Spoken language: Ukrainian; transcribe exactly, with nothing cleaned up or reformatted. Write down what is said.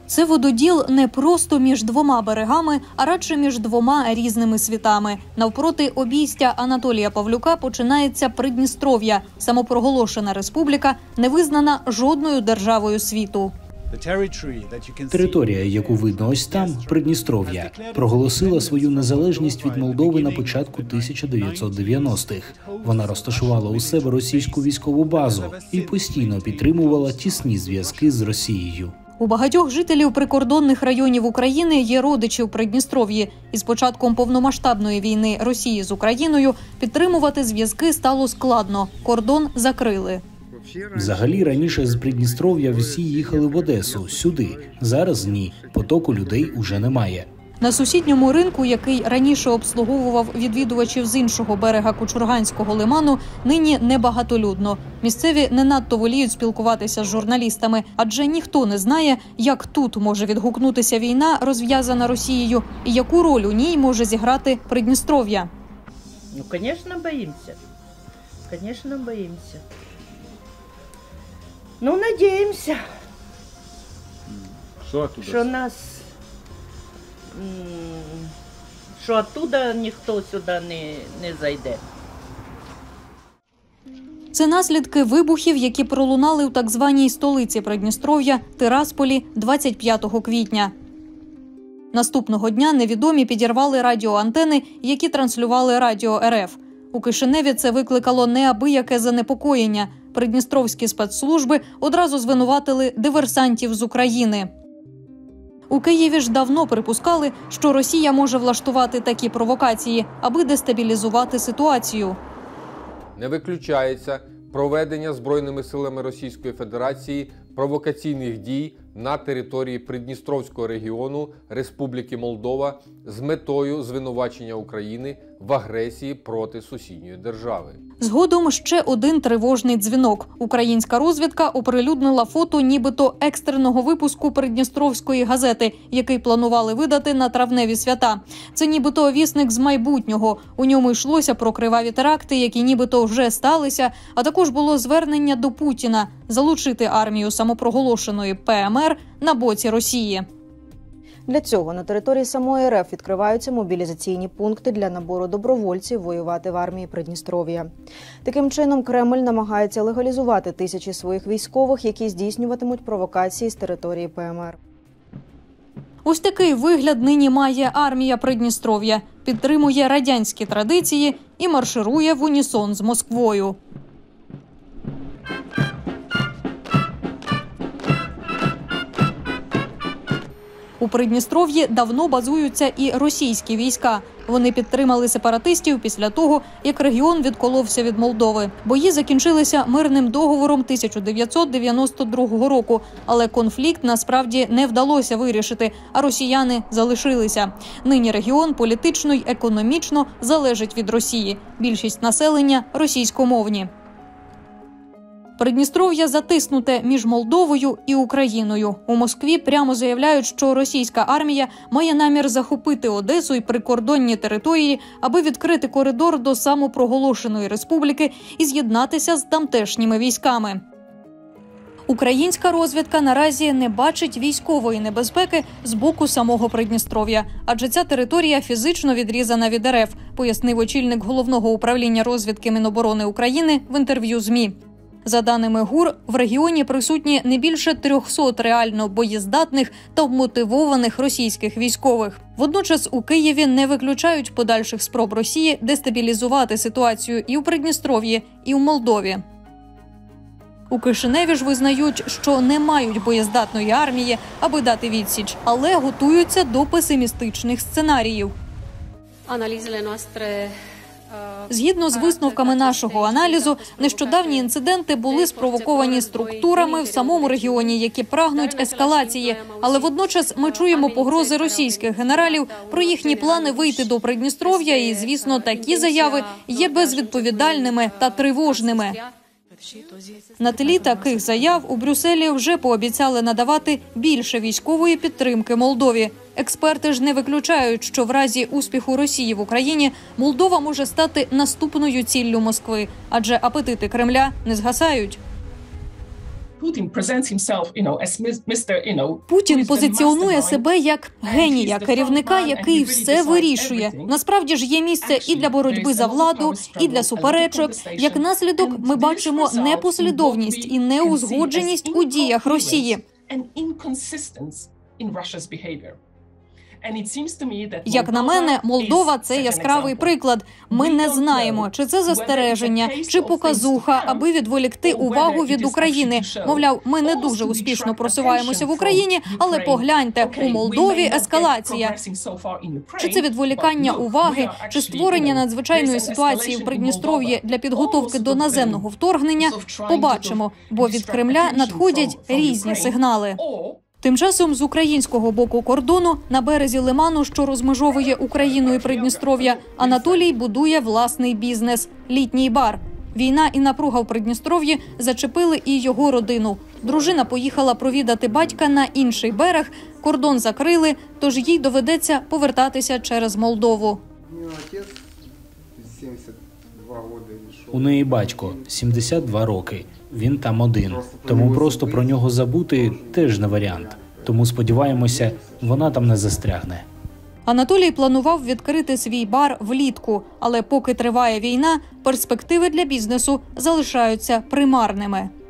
Це вододіл не просто між двома берегами, а радше між двома різними світами. Навпроти обійстя Анатолія Павлюка починається Придністров'я, самопроголошена республіка, не визнана жодною державою світу. Територія, яку видно ось там, Придністров'я, проголосила свою незалежність від Молдови на початку тисяча дев'ятсот дев'яностих. Вона розташувала у себе російську військову базу і постійно підтримувала тісні зв'язки з Росією. У багатьох жителів прикордонних районів України є родичі у Придністров'ї. І з початком повномасштабної війни Росії з Україною підтримувати зв'язки стало складно. Кордон закрили. Взагалі, раніше з Придністров'я всі їхали в Одесу, сюди. Зараз ні. Потоку людей уже немає. На сусідньому ринку, який раніше обслуговував відвідувачів з іншого берега Кучурганського лиману, нині небагатолюдно. Місцеві не надто воліють спілкуватися з журналістами, адже ніхто не знає, як тут може відгукнутися війна, розв'язана Росією, і яку роль у ній може зіграти Придністров'я. Ну, звісно, боїмося. Звісно, боїмося. Ну, надіємося, що, що нас, що оттуда ніхто сюди не, не зайде. Це наслідки вибухів, які пролунали у так званій столиці Придністров'я – Тирасполі двадцять п'ятого квітня. Наступного дня невідомі підірвали радіоантени, які транслювали Радіо РФ. У Кишиневі це викликало неабияке занепокоєння. Придністровські спецслужби одразу звинуватили диверсантів з України. У Києві ж давно припускали, що Росія може влаштувати такі провокації, аби дестабілізувати ситуацію. Не виключається проведення Збройними силами Російської Федерації провокаційних дій на території Придністровського регіону Республіки Молдова з метою звинувачення України в агресії проти сусідньої держави. Згодом ще один тривожний дзвінок. Українська розвідка оприлюднила фото нібито екстреного випуску Придністровської газети, який планували видати на травневі свята. Це нібито вісник з майбутнього. У ньому йшлося про криваві теракти, які нібито вже сталися, а також було звернення до Путіна – залучити армію самопроголошеної ПМР на боці Росії. Для цього на території самої РФ відкриваються мобілізаційні пункти для набору добровольців воювати в армії Придністров'я. Таким чином, Кремль намагається легалізувати тисячі своїх військових, які здійснюватимуть провокації з території ПМР. Ось такий вигляд нині має армія Придністров'я. Підтримує радянські традиції і марширує в унісон з Москвою. У Придністров'ї давно базуються і російські війська. Вони підтримали сепаратистів після того, як регіон відколовся від Молдови. Бої закінчилися мирним договором тисяча дев'ятсот дев'яносто другого року, але конфлікт насправді не вдалося вирішити, а росіяни залишилися. Нині регіон політично й економічно залежить від Росії. Більшість населення – російськомовні. Придністров'я затиснуте між Молдовою і Україною. У Москві прямо заявляють, що російська армія має намір захопити Одесу і прикордонні території, аби відкрити коридор до самопроголошеної республіки і з'єднатися з тамтешніми військами. Українська розвідка наразі не бачить військової небезпеки з боку самого Придністров'я, адже ця територія фізично відрізана від РФ, пояснив очільник Головного управління розвідки Міноборони України в інтерв'ю ЗМІ. За даними ГУР, в регіоні присутні не більше трьохсот реально боєздатних та вмотивованих російських військових. Водночас у Києві не виключають подальших спроб Росії дестабілізувати ситуацію і у Придністров'ї, і у Молдові. У Кишиневі ж визнають, що не мають боєздатної армії, аби дати відсіч, але готуються до песимістичних сценаріїв. Згідно з висновками нашого аналізу, нещодавні інциденти були спровоковані структурами в самому регіоні, які прагнуть ескалації. Але водночас ми чуємо погрози російських генералів про їхні плани вийти до Придністров'я і, звісно, такі заяви є безвідповідальними та тривожними. На тлі таких заяв у Брюсселі вже пообіцяли надавати більше військової підтримки Молдові. Експерти ж не виключають, що в разі успіху Росії в Україні Молдова може стати наступною ціллю Москви, адже апетити Кремля не згасають. Путін позиціонує себе як генія, керівника, який все вирішує. Насправді ж є місце і для боротьби за владу, і для суперечок. Як наслідок, ми бачимо непослідовність і неузгодженість у діях Росії. Як на мене, Молдова – це яскравий приклад. Ми не знаємо, чи це застереження, чи показуха, аби відволікти увагу від України. Мовляв, ми не дуже успішно просуваємося в Україні, але погляньте, у Молдові ескалація. Чи це відволікання уваги, чи створення надзвичайної ситуації в Придністров'ї для підготовки до наземного вторгнення – побачимо, бо від Кремля надходять різні сигнали. Тим часом з українського боку кордону на березі лиману, що розмежовує Україну і Придністров'я, Анатолій будує власний бізнес – літній бар. Війна і напруга в Придністров'ї зачепили і його родину. Дружина поїхала провідати батька на інший берег, кордон закрили, тож їй доведеться повертатися через Молдову. У неї батько – сімдесят два роки. Він там один. Тому просто про нього забути теж не варіант. Тому сподіваємося, вона там не застрягне. Анатолій планував відкрити свій бар влітку, але поки триває війна, перспективи для бізнесу залишаються примарними.